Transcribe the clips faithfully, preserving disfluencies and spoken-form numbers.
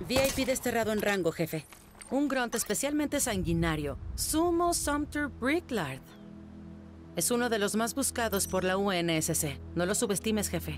V I P desterrado en rango, jefe. Un grunt especialmente sanguinario. Sumo Sumter Bricklard. Es uno de los más buscados por la U N S C. No lo subestimes, jefe.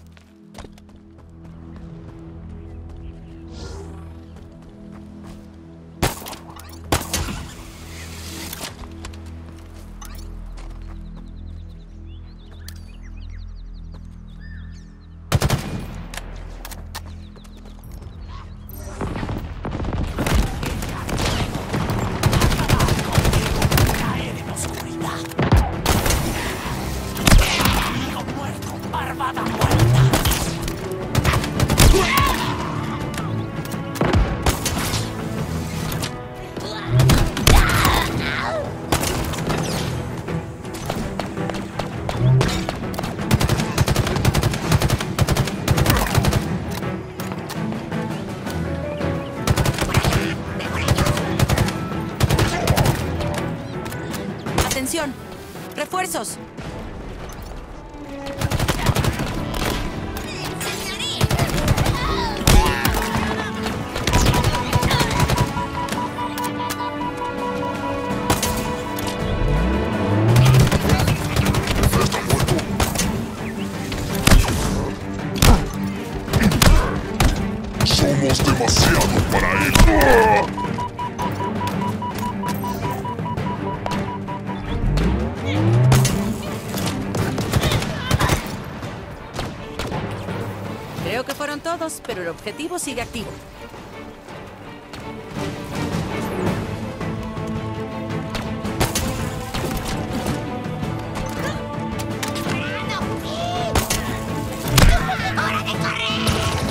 ¡Atención! ¡Refuerzos! Somos demasiado para él. Creo que fueron todos, pero el objetivo sigue activo. ¡Hora de correr!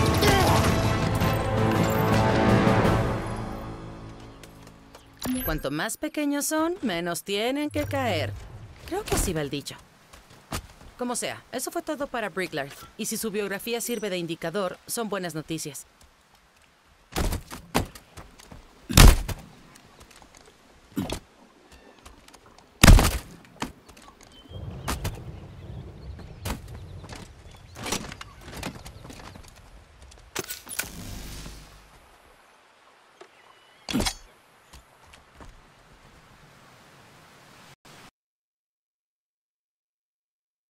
Cuanto más pequeños son, menos tienen que caer. Creo que así va el dicho. Como sea, eso fue todo para Bricklard. Y si su biografía sirve de indicador, son buenas noticias.